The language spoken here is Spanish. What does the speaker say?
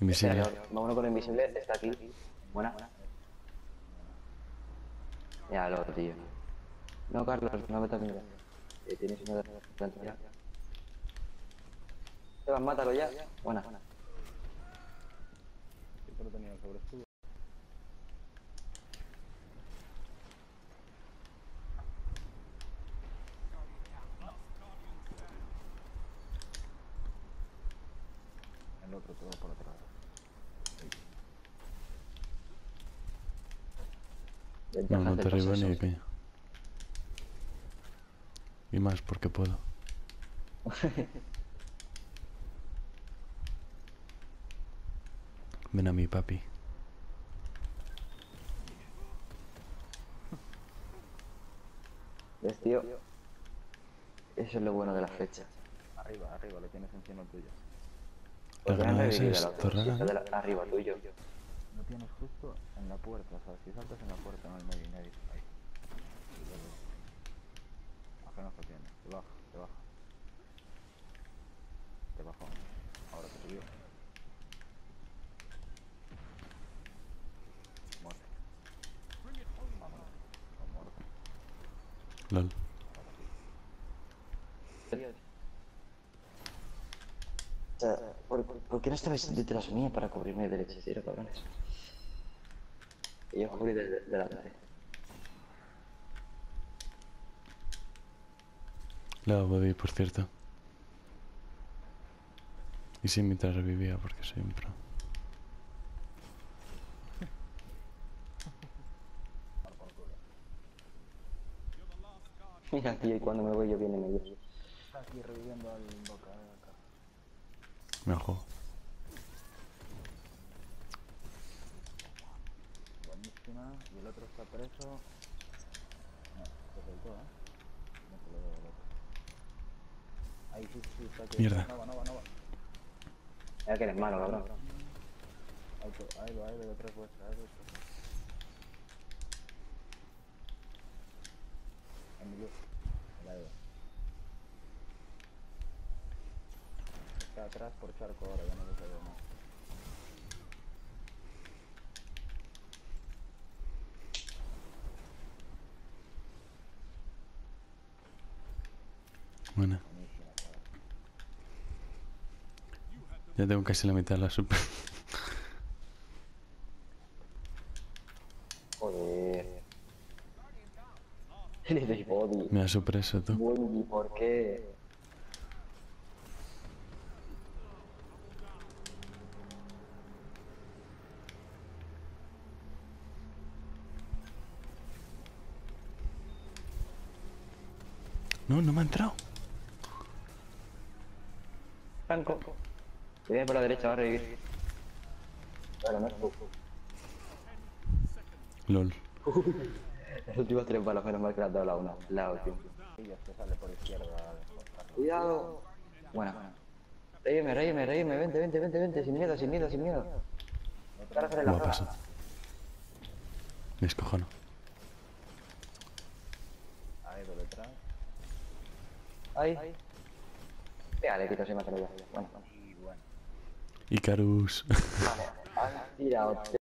Invisible. Espera, que vámonos con el invisible, está aquí. Buena. Ya lo tío. No, Carlos, no me toques. Tienes uno de frente ya. Esteban, mátalo ya. Buena. Siempre lo tenía sobre escudo. El otro todo por atrás. No, no Ventajas te del arriba ni de proceso. coña. Y más porque puedo. Ven a mi papi. ¿Ves, tío? Eso es lo bueno de la flecha. Arriba, arriba, lo tienes encima tuyo. La Porque han granada esa revivido al es otro. Si rara, está ¿no? arriba tuyo. Lo tienes justo en la puerta, o sea, si saltas en la puerta no hay nadie, nadie. Ahí. Apenas lo tienes. Te baja, te baja. Te bajó. Ahora te subió. Muerte. Vámonos. Con muerte. LOL. O sea, ¿por qué no estabais detrás mía para cubrirme del hechicero, cabrones? Y yo cubrí delante. La bebí, por cierto. Y sí, mientras revivía, porque soy un pro. Mira, tío, y cuando me voy yo vienen ellos. Está aquí reviviendo al boca de acá. Me ojo. Buenísima. Y el otro está preso. No, se soltó, ¿eh? No te lo veo el otro. Ahí sí, sí, está aquí. Mierda. No va, no va, no va. Ya que eres malo, cabrón. Ahí lo, detrás vuestra, En mi luz. El aire. Está atrás por charco ahora, ya no lo veo más. Buena. Buenísima, chaval. Ya tengo casi la mitad de la super. Joder. Le doy body. Me ha sorpreso tú. Bueno, ¿y por qué? No, no me ha entrado. Franco. Que viene por la derecha, va a revivir. Claro, no es tú. LOL. Las últimas 3 balas, menos mal que le has dado la una. La última. Ella se sale por izquierda. Cuidado. Buena. Reíme, vente, sin miedo, sin miedo, sin miedo. Ahora sale la Buah, zona. paso. Me escojono. Ahí lo detrás. Ahí. Venga, le quito, si me ha salido. Bueno. Y bueno. Icarus. Vamos. Han tirado